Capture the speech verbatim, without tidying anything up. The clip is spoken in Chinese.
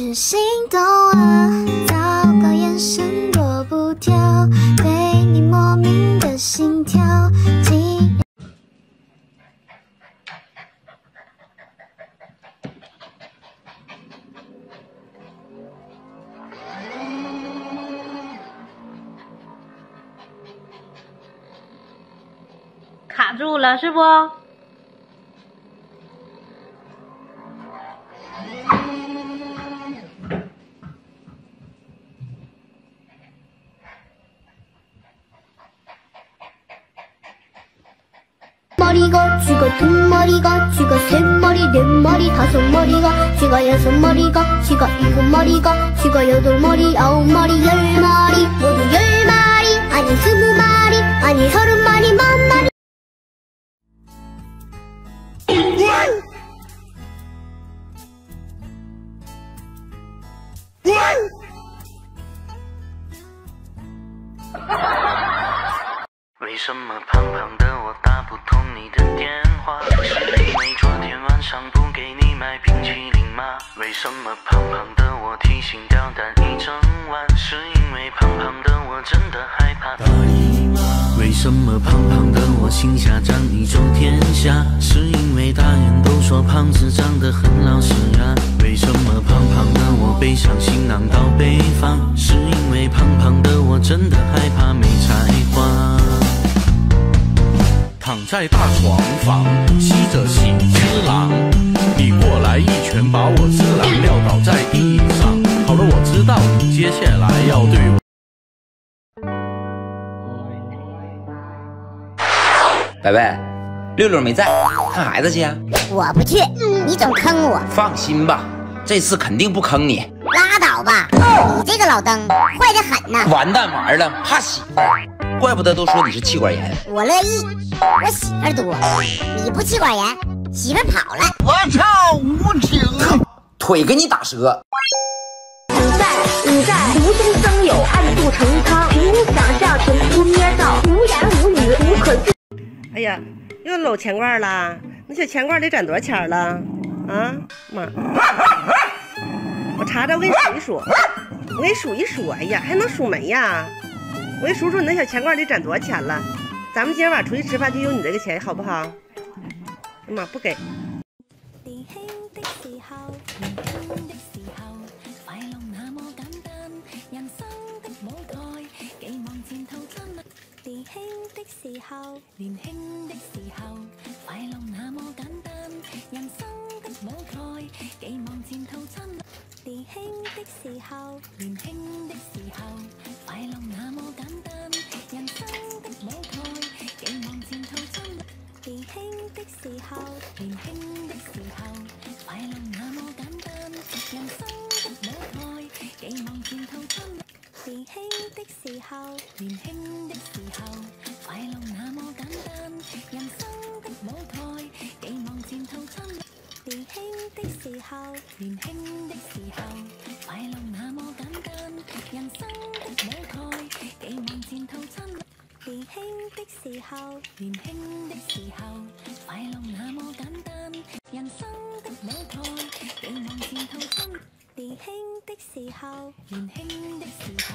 是心动了，糟糕眼神躲不掉，对你莫名的心跳。 卡住了是不？ 머리가 쥐가 두 머리가 쥐가 세 머리 네 머리 다섯 머리가 쥐가 여섯 머리가 쥐가 일곱 머리가 쥐가 여덟 머리 아홉 머리 열 머리 모두 열 마리 아니 스무 마리 아니 서른 마리 만 마리 为什么胖胖的我打不通你的电话？是因为昨天晚上不给你买冰淇淋吗？为什么胖胖的我提心吊胆一整晚？是因为胖胖的我真的害怕大姨妈？为什么胖胖的我心下长一周天下？是因为大人都说胖子长得很老实啊？为什么胖胖的我背上行囊到北方？是因为胖胖的我真的害怕没才华。躺在大床房，吸着喜之郎，你过来一拳把我之郎撂倒在地上。好了，我知道你接下来要对我。 白白，六六没在，看孩子去啊。 我不去，你总坑我。 放心吧，这次肯定不坑你。 拉倒吧，你这个老登坏得很呐！ 完蛋玩了，怕媳妇儿，怪不得都说你是气管炎。 我乐意，我媳妇儿多，你不气管炎，媳妇儿跑了。 我操，无情，腿给你打折。 你在你在无中生有，暗度陈仓，凭空想象，凭空捏造，无言无语，无可救。 哎呀，又搂钱罐了，那小钱罐得攒多少钱了？啊妈！我查查，我给你数一数，我给你数一数。哎呀，还能数没呀？我给你数数你那小钱罐得攒多少钱了。咱们今天晚上出去吃饭就用你这个钱，好不好？哎妈，不给。 年輕的時候，年輕的時候，快樂那麼簡單，人生的舞台，寄望前途燦爛。年輕的時候，年輕的時候，快樂那麼簡單，人生的舞台，寄望前途燦爛。年輕的時候，年輕的時候，快樂那麼簡單，人生的舞台，寄望前途燦爛。年輕的時候，年輕的時候，快樂那麼簡單，人生的舞台，寄望前途燦爛。年輕的時候，年輕的時候，快樂那麼簡單，人生的舞台，寄望前途燦爛。年輕的時候，年輕的時候，快樂那麼簡單，人生的舞台，寄望前途燦爛。年輕的時候，年輕的時候。